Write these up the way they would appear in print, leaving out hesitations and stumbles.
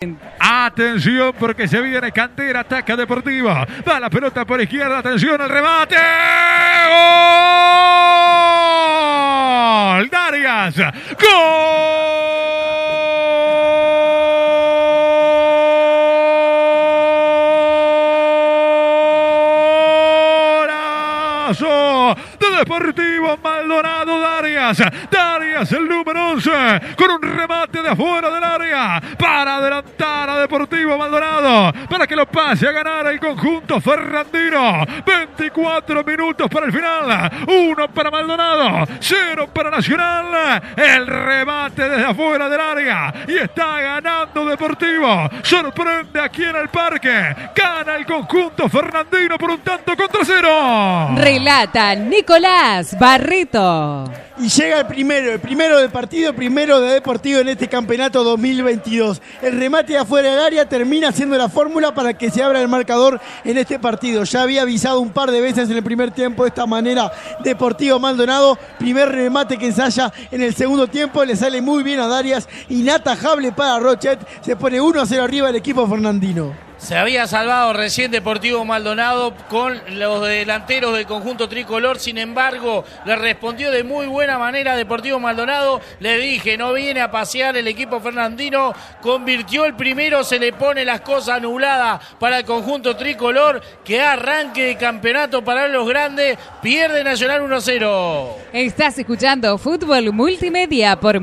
Atención porque se viene Cantera, ataca Deportivo. Va la pelota por izquierda, atención al remate. ¡Gol! Darias. ¡Golazo! De Deportivo Maldonado, Darias el número 11 con un remate de afuera del área para adelantar a Deportivo Maldonado para que lo pase a ganar el conjunto fernandino. 24 minutos para el final, 1 para Maldonado, 0 para Nacional. El remate desde afuera del área y está ganando Deportivo. Sorprende aquí en el Parque, gana el conjunto fernandino por un tanto contra 0. Relata Nicolás Barreto. Y llega el primero del partido, primero de Deportivo en este campeonato 2022. El remate de afuera del área termina siendo la fórmula para que se abra el marcador en este partido. Ya había avisado un par de veces en el primer tiempo de esta manera Deportivo Maldonado. Primer remate que ensaya en el segundo tiempo, le sale muy bien a Darias, inatajable para Rochet. Se pone 1-0 arriba el equipo fernandino. Se había salvado recién Deportivo Maldonado con los delanteros del conjunto tricolor, sin embargo, le respondió de muy buena manera Deportivo Maldonado. Le dije, no viene a pasear el equipo fernandino, convirtió el primero, se le pone las cosas nubladas para el conjunto tricolor, que arranque de campeonato para los grandes, pierde Nacional 1-0. Estás escuchando Fútbol Multimedia por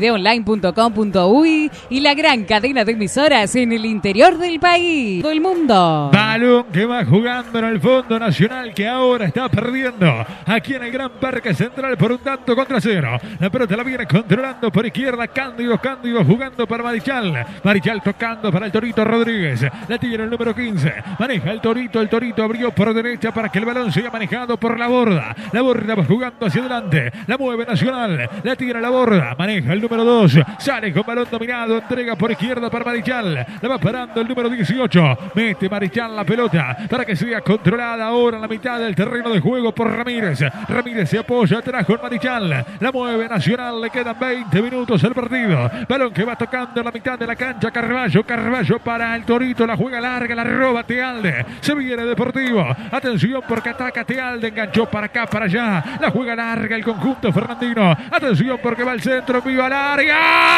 montevideoonline.com.uy y la gran cadena de emisoras en el interior del país. Todo el mundo. Balón que va jugando en el fondo Nacional, que ahora está perdiendo aquí en el Gran Parque Central por un tanto contra 0. La pelota la viene controlando por izquierda Cándido jugando para Marichal tocando para el Torito Rodríguez. La tiene el número 15. Maneja el Torito abrió por derecha para que el balón sea manejado por la borda va jugando hacia adelante. La mueve Nacional. La tira la borda. Maneja el número 2. Sale con balón dominado. Entrega por izquierda para Marichal. La va parando el número 18. Mete Marichal la pelota para que sea controlada ahora en la mitad del terreno de juego por Ramírez. Ramírez se apoya atrás con Marichal. La mueve Nacional. Le quedan 20 minutos al partido. Balón que va tocando en la mitad de la cancha. Carballo para el Torito. La juega larga. La roba Tealde. Se viene Deportivo. Atención porque ataca Tealde. Enganchó para acá, para allá. La juega larga el conjunto fernandino. Atención porque va al centro. Viva al área.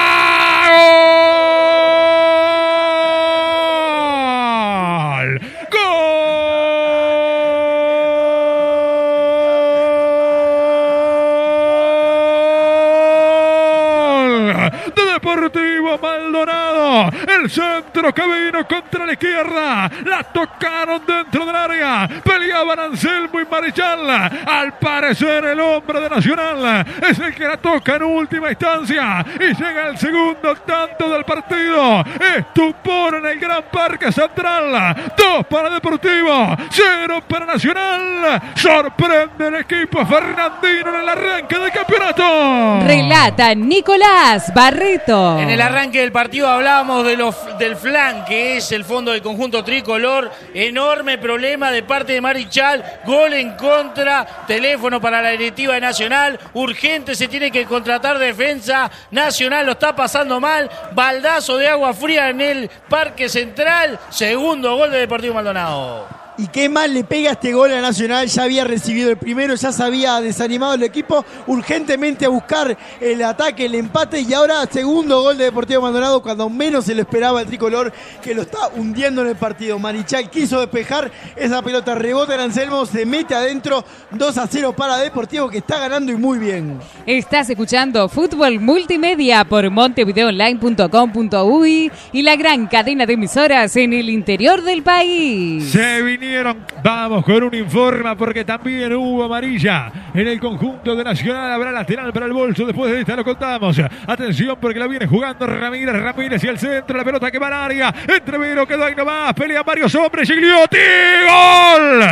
Deportivo Maldonado, el centro que vino contra la izquierda, la tocaron dentro del área, peleaban Anselmo y Marichal. Al parecer el hombre de Nacional es el que la toca en última instancia y llega el segundo tanto del partido. Estupor en el Gran Parque Central, 2 para Deportivo, 0 para Nacional. Sorprende el equipo fernandino en el arranque del campeonato. Relata Nicolás Barreto. En el arranque del partido hablábamos del flan, que es el fondo del conjunto tricolor. Enorme problema de parte de Marichal. Gol en contra. Teléfono para la directiva de Nacional. Urgente, se tiene que contratar defensa. Nacional lo está pasando mal. Baldazo de agua fría en el Parque Central. Segundo gol de Deportivo Maldonado. Y qué mal le pega este gol a Nacional. Ya había recibido el primero, ya se había desanimado el equipo urgentemente a buscar el ataque, el empate, y ahora segundo gol de Deportivo Maldonado cuando menos se lo esperaba el tricolor, que lo está hundiendo en el partido. Marichal quiso despejar, esa pelota rebota en Anselmo, se mete adentro. 2-0 para Deportivo, que está ganando y muy bien. Estás escuchando Fútbol Multimedia por montevideoonline.com.uy y la gran cadena de emisoras en el interior del país. Se vinieron, vamos con un informe porque también hubo amarilla en el conjunto de Nacional. Habrá lateral para el bolso, después de esta lo contamos. Atención porque la viene jugando Ramírez y el centro, la pelota que va al área. Entrevero, quedó ahí nomás, pelea varios hombres, Gigliotti, ¡gol!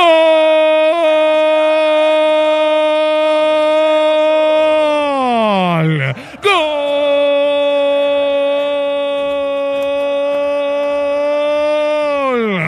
¡Gol! ¡Gol!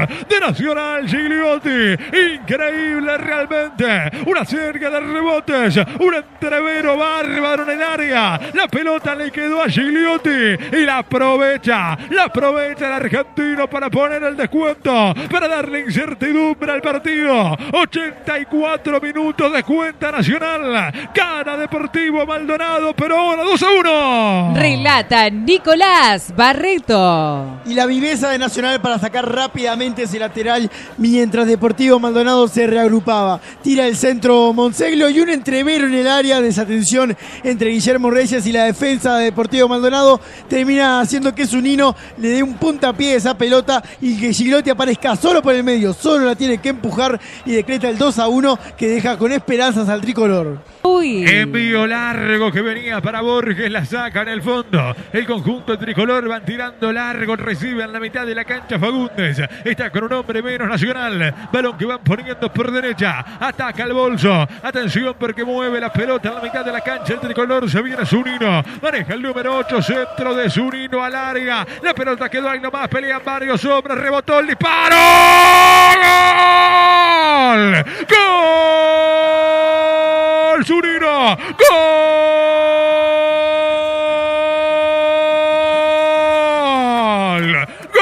de Nacional Gigliotti. Increíble realmente. Una serie de rebotes. Un entrevero bárbaro en el área. La pelota le quedó a Gigliotti y la aprovecha el argentino para poner el descuento, para darle incertidumbre al partido. 84 minutos de cuenta Nacional. Gana Deportivo Maldonado, pero ahora 2-1. Relata Nicolás Barreto. Y la viveza de Nacional para sacar rápidamente ese lateral mientras Deportivo Maldonado se reagrupaba. Tira el centro Monseglio y un entrevero en el área. Desatención entre Guillermo Reyes y la defensa de Deportivo Maldonado termina haciendo que Zunino le dé un puntapié a esa pelota y que Gigliotti aparezca solo por el medio. Solo la tiene que empujar y decreta el 2-1 que deja con esperanzas al tricolor. Envío largo que venía para Borges, la saca en el fondo. El conjunto tricolor van tirando largo, recibe en la mitad de la cancha Fagundes. Está con un hombre menos Nacional. Balón que van poniendo por derecha. Ataca el bolso. Atención porque mueve la pelota en la mitad de la cancha. El tricolor se viene Zunino. Maneja el número 8, centro de Zunino al área. La pelota quedó ahí nomás. Pelean varios hombres. Rebotó el disparo. ¡Gol! ¡Gol! Zunino. ¡Gol!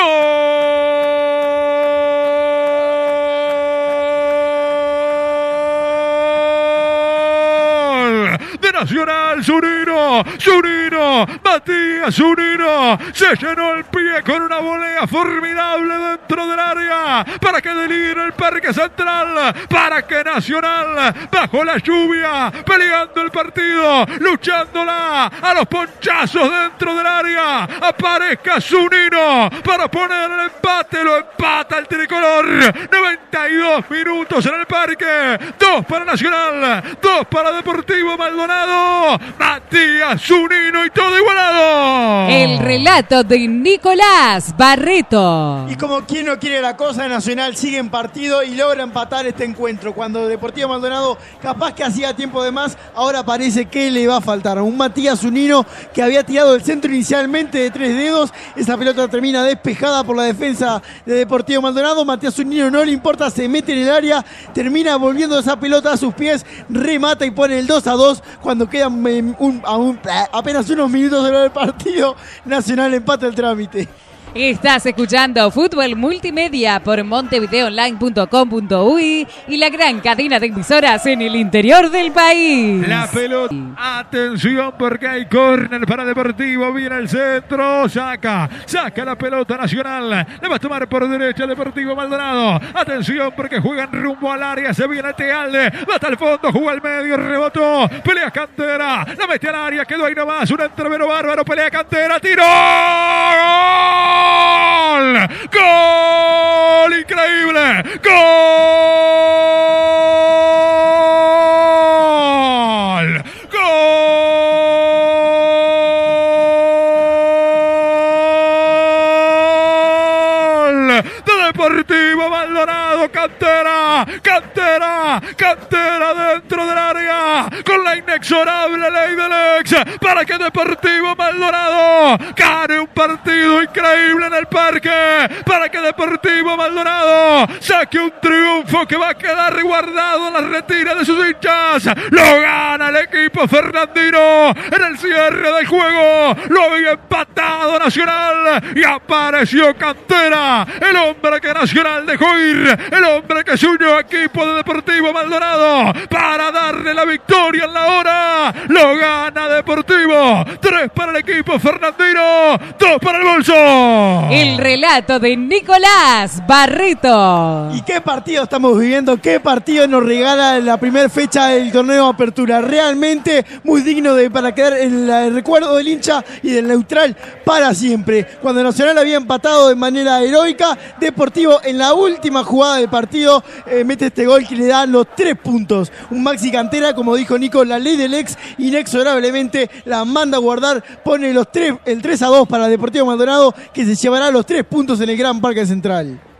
¡Gol! De Nacional, Zunino. Matías Zunino se llenó el pie con una volea formidable dentro del área para que delire el Parque Central, para que Nacional, bajo la lluvia, peleando el partido, luchándola a los ponchazos dentro del área, aparezca Zunino para poner el empate. Lo empata el tricolor. 92 minutos en el parque. 2 para Nacional, 2 para Deportivo Maldonado. Matías Zunino y todo igualado. El relato de Nicolás Barreto. Y como quien no quiere la cosa, Nacional sigue en partido y logra empatar este encuentro. Cuando Deportivo Maldonado capaz que hacía tiempo de más, ahora parece que le va a faltar. Un Matías Zunino que había tirado el centro inicialmente de 3 dedos. Esa pelota termina despejada por la defensa de Deportivo Maldonado. Matías Zunino no le importa, se mete en el área, termina volviendo esa pelota a sus pies, remata y pone el 2-2 cuando quedan apenas unos minutos del partido. Nacional empata el trámite. Estás escuchando Fútbol Multimedia por montevideoonline.com.uy y la gran cadena de emisoras en el interior del país. La pelota, atención porque hay córner para Deportivo, viene el centro, saca la pelota Nacional, la va a tomar por derecha Deportivo Maldonado. Atención porque juegan rumbo al área, se viene Tealde, va hasta el fondo, juega al medio, rebotó, pelea Cantera, la mete al área, quedó ahí nomás, un entrevero bárbaro, pelea Cantera, tiró. ¡Gol! ¡Gol! ¡Increíble! ¡Gol! ¡Gol! De Deportivo Maldonado, Cantera dentro del área, con la inexorable ley del ex, para que Deportivo Maldonado gane un partido increíble en el parque, para que Deportivo Maldonado saque un triunfo que va a quedar guardado en la retina de sus hinchas. Lo gana el equipo fernandino en el cierre del juego, lo había empatado Nacional y apareció Cantera, el hombre que Nacional dejó ir, el hombre que se unió a equipo de Deportivo Maldonado para darle la victoria en la hora. Lo gana Deportivo. 3 para el equipo fernandino, 2 para el bolso. El relato de Nicolás Barreto. ¿Y qué partido estamos viviendo? ¿Qué partido nos regala la primera fecha del torneo de apertura? Realmente muy digno para quedar en el recuerdo del hincha y del neutral para siempre. Cuando Nacional había empatado de manera heroica, Deportivo en la última jugada del partido mete este gol que le da los 3 puntos. Un Maxi Cantera, como dijo Nico, la ley del ex inexorablemente la manda a guardar, pone el 3-2 para Deportivo Maldonado, que se llevará los 3 puntos en el Gran Parque Central.